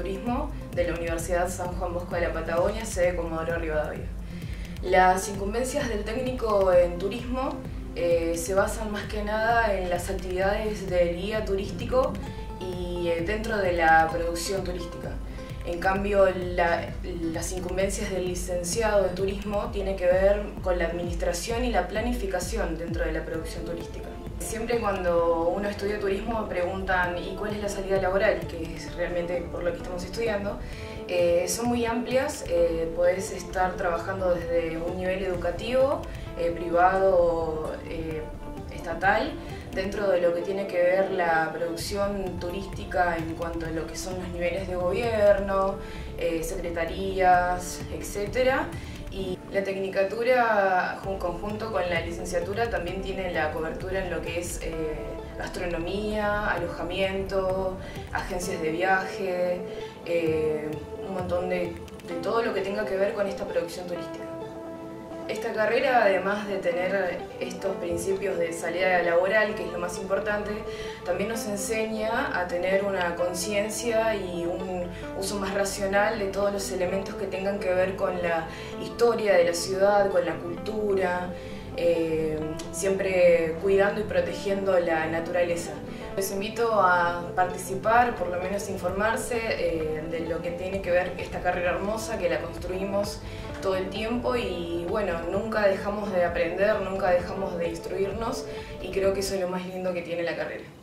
Turismo de la Universidad San Juan Bosco de la Patagonia, sede Comodoro Rivadavia. Las incumbencias del técnico en turismo se basan más que nada en las actividades del guía turístico y dentro de la producción turística. En cambio, las incumbencias del licenciado en turismo tienen que ver con la administración y la planificación dentro de la producción turística. Siempre cuando uno estudia turismo preguntan ¿y cuál es la salida laboral? Que es realmente por lo que estamos estudiando. Son muy amplias, podés estar trabajando desde un nivel educativo, privado, estatal, dentro de lo que tiene que ver la producción turística en cuanto a lo que son los niveles de gobierno, secretarías, etc. Y la tecnicatura, en conjunto con la licenciatura, también tiene la cobertura en lo que es gastronomía, alojamiento, agencias de viaje, un montón de todo lo que tenga que ver con esta producción turística. Esta carrera, además de tener estos principios de salida laboral, que es lo más importante, también nos enseña a tener una conciencia y un uso más racional de todos los elementos que tengan que ver con la historia de la ciudad, con la cultura, siempre cuidando y protegiendo la naturaleza. Les invito a participar, por lo menos informarse de lo que tiene que ver esta carrera hermosa, que la construimos todo el tiempo y bueno, nunca dejamos de aprender, nunca dejamos de instruirnos y creo que eso es lo más lindo que tiene la carrera.